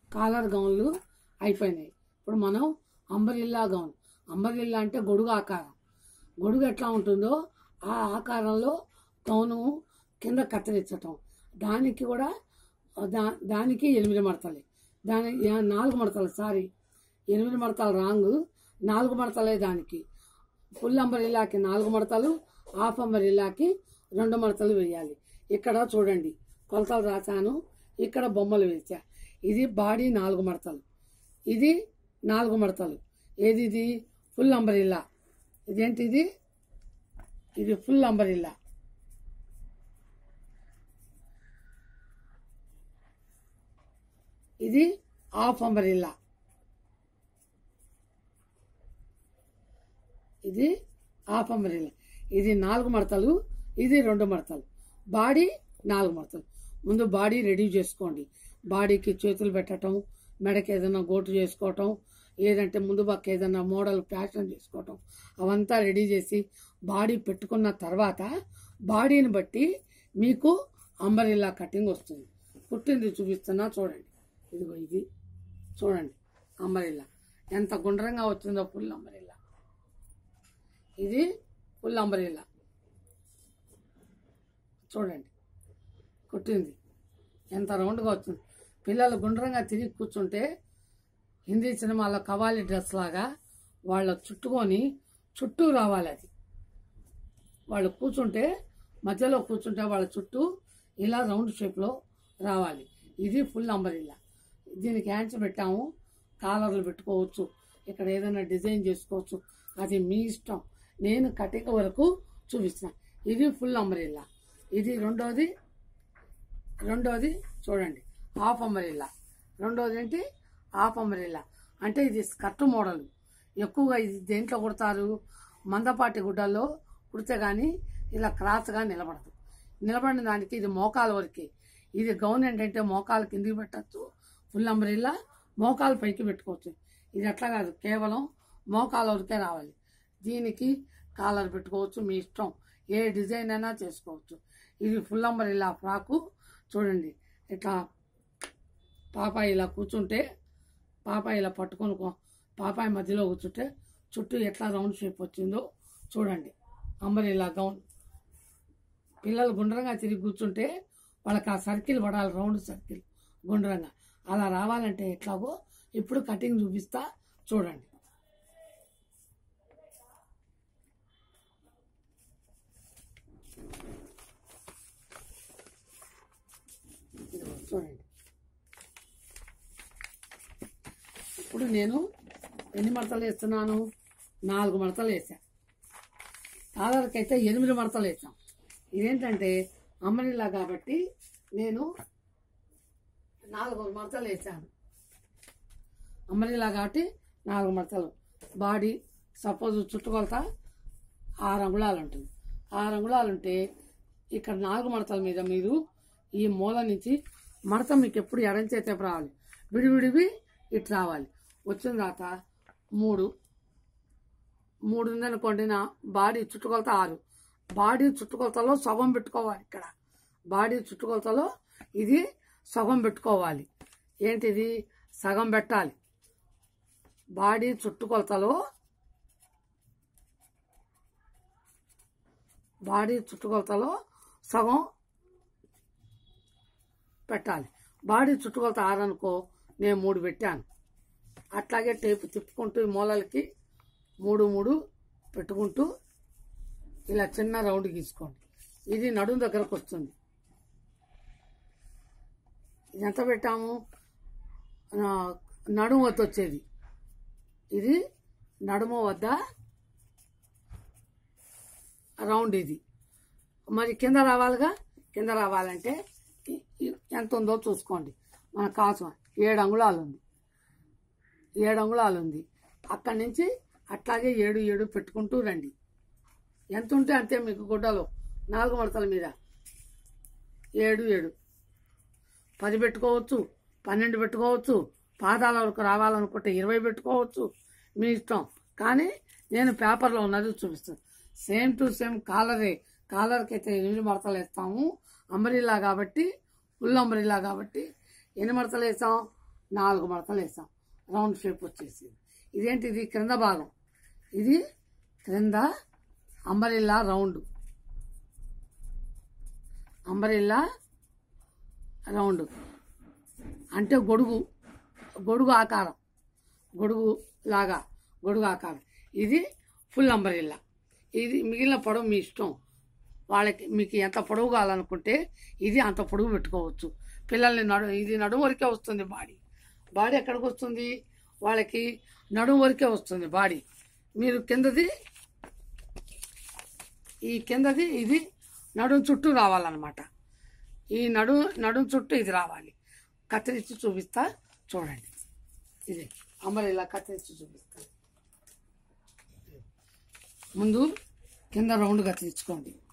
Caller గౌన్లు అయిపోయినాయి. ఇప్పుడు మనం అంబరిల్లా గౌన్. అంబరిల్లా అంటే గొడుగు ఆకారం. గొడుగు ఎట్లా ఉంటుందో ఆ ఆకారంలో గౌను కింద కత్తిరించటం. దానికి కూడా దానికి 8 మడతలే. దాని 4 మడతలు, సారీ 8 మడతలు రాంగ్, 4 మడతలే దానికి. ఫుల్ అంబరిల్లాకి 4 మడతలు, హాఫ్ అంబరిల్లాకి 2 మడతలు వేయాలి. ఇక్కడ చూడండి కొలతలు రాశాను, ఇక్కడ బొమ్మలు వేసా. ఇది బాడీ 4 మడతలు, ఇది 4 మడతలు. ఏది ఇది? Full umbrella. ఇదేంటిది? ఇది ఫుల్ అంబరిల్లా. ఇది హాఫ్ అంబరిల్లా. ఇది హాఫ్ అంబరిల్లా. ఇది 4 మడతలు, ఇది 2 మడతలు. బాడీ 4 మడతలు. ముందు బాడీ రెడీ చేసుకోండి. బాడీకి చేతులు పెట్టడం, మెడకి ఏదైనా గోటు చేసుకోవటం, లేదంటే ముందు పక్క ఏదైనా మోడల్ ఫ్యాషన్ చేసుకోవటం, అవంతా రెడీ చేసి బాడీ పెట్టుకున్న తర్వాత బాడీని బట్టి మీకు అంబరిల్లా కటింగ్ వస్తుంది. పుట్టింది చూపిస్తున్నా చూడండి. ఇదిగో ఇది చూడండి అంబరిల్లా ఎంత గుండ్రంగా వచ్చిందో. Full umbrella. ఇది ఫుల్ అంబరిల్లా చూడండి. కుట్టింది ఎంత రౌండ్గా వచ్చింది. పిల్లలు గుండ్రంగా తిరిగి కూర్చుంటే హిందీ సినిమాలో కవాలి డ్రెస్ లాగా వాళ్ళ చుట్టుకొని చుట్టూ రావాలి. అది వాళ్ళు కూర్చుంటే, మధ్యలో కూర్చుంటే వాళ్ళ చుట్టూ ఇలా రౌండ్ షేప్లో రావాలి. ఇది ఫుల్ అంబరిల్లా. దీనికి హ్యాండ్స్ పెట్టాము, కాలర్లు పెట్టుకోవచ్చు, ఇక్కడ ఏదైనా డిజైన్ చేసుకోవచ్చు, అది మీ ఇష్టం. నేను కటింగ్ వరకు చూపిస్తున్నా. ఇది ఫుల్ అంబరిల్లా. ఇది రెండోది చూడండి హాఫ్ అంబరిల్లా. రెండోది ఏంటి? Half umbrella. అంటే ఇది స్కర్ట్ మోడల్. ఎక్కువగా ఇది దేంట్లో కుడతారు? మందపాటి గుడ్డల్లో కుడితే కానీ ఇలా క్రాస్గా నిలబడదు. నిలబడిన దానికి ఇది మోకాల వరకే. ఇది గౌన్ ఏంటంటే మోకాలు కిందికి పెట్టచ్చు. ఫుల్ అంబరిల్లా మోకాలు పైకి పెట్టుకోవచ్చు. ఇది అట్లా కాదు, కేవలం మోకాల వరకే రావాలి. దీనికి కాలర్ పెట్టుకోవచ్చు, మీ ఇష్టం. ఏ డిజైన్ అయినా చేసుకోవచ్చు. ఇది ఫుల్ అంబరిల్లా ఫ్రాకు. చూడండి ఇట్లా పాపాయి ఇలా కూర్చుంటే, పాపాయి ఇలా పట్టుకొని పాపాయి మధ్యలో కూర్చుంటే చుట్టూ ఎట్లా రౌండ్ షేప్ వచ్చిందో చూడండి. Umbrella gown. పిల్లలు గుండ్రంగా తిరిగి కూర్చుంటే వాళ్ళకి ఆ సర్కిల్ పడాలి, రౌండ్ సర్కిల్ గుండ్రంగా. అలా రావాలంటే ఎట్లాగో ఇప్పుడు కటింగ్ చూపిస్తా చూడండి. చూడండి ఇప్పుడు నేను ఎన్ని మడతలు వేస్తున్నాను? 4 మడతలు వేసా. కాలర్కి అయితే 8 మడతలు వేసాం. ఇదేంటంటే అంబరిల్లా కాబట్టి నేను 4 మడతలు వేసాను. అంబరిల్లా కాబట్టి 4 మడతలు. బాడీ సపోజ్ చుట్టుకొలత 6 అంగుళాలు ఉంటుంది. 6 అంగుళాలు ఉంటే ఇక్కడ 4 మడతల మీద మీరు ఈ మూల నుంచి మడత మీకు ఎప్పుడు ఎడం చేతే రావాలి, విడివిడివి ఇటు రావాలి. వచ్చిన తర్వాత 3 ఉందనుకోండి. నా బాడీ చుట్టుకొలత 6. బాడీ చుట్టుకొలతలో సగం పెట్టుకోవాలి. ఇక్కడ బాడీ చుట్టుకొలతలో ఇది సగం పెట్టుకోవాలి. ఏంటిది? సగం పెట్టాలి. బాడీ చుట్టుకొలతలో సగం పెట్టాలి. బాడీ చుట్టుకొలత 6 అనుకో, నేను 3 పెట్టాను. అట్లాగే టేపు తిప్పుకుంటూ ఈ మూలలకి 3 పెట్టుకుంటూ ఇలా చిన్న రౌండ్ గీసుకోండి. ఇది నడుము దగ్గరకు వస్తుంది. ఇది ఎంత పెట్టాము? నడుము వద్ద వచ్చేది. ఇది నడుము వద్ద రౌండ్. ఇది మరి కింద రావాలిగా. కింద రావాలంటే ఎంత ఉందో చూసుకోండి. మన కాసు 7 అంగుళాలు ఉంది. 7 అంగుళాలు ఉంది. అక్కడి నుంచి అట్లాగే 7 పెట్టుకుంటూ రండి. ఎంత ఉంటే అంతే మీకు గుడ్డలో 4 మడతల మీద 7 10 పెట్టుకోవచ్చు, 12 పెట్టుకోవచ్చు. పాదాల వరకు రావాలనుకుంటే 20 పెట్టుకోవచ్చు, మీ ఇష్టం. కానీ నేను పేపర్లో ఉన్నది చూపిస్తాను. సేమ్ టు సేమ్ కాలరే. కాలర్కి అయితే 8 మడతలు వేస్తాము. అంబరిల్లా కాబట్టి, ఫుల్ అంబరిల్లా కాబట్టి ఎన్ని మడతలు వేసాం? 4 మడతలు వేసాం, రౌండ్ షేప్ వచ్చేసింది. ఇదేంటిది క్రింద భాగం, ఇది క్రింద అంబరిల్లా రౌండ్, అంబరిల్లా రౌండ్ అంటే గొడుగు ఆకారం, గొడుగు ఆకారం. ఇది ఫుల్ అంబరిల్లా. ఇది మిగిలిన పొడవు మీ ఇష్టం, వాళ్ళకి మీకు ఎంత పొడవు కావాలనుకుంటే ఇది అంత పొడవు పెట్టుకోవచ్చు. పిల్లల్ని ఇది నడుము వరకే వస్తుంది, బాడీ ఎక్కడికి వస్తుంది, వాళ్ళకి నడుము వరకే వస్తుంది బాడీ. మీరు కిందది ఇది నడుము చుట్టూ రావాలన్నమాట. ఈ నడుము చుట్టూ ఇది రావాలి. కత్తిరించి చూపిస్తా చూడండి. ఇది అంబరిల్లా కత్తిరించి చూపిస్తా. ముందు కింద రౌండ్ కత్తిరించుకోండి.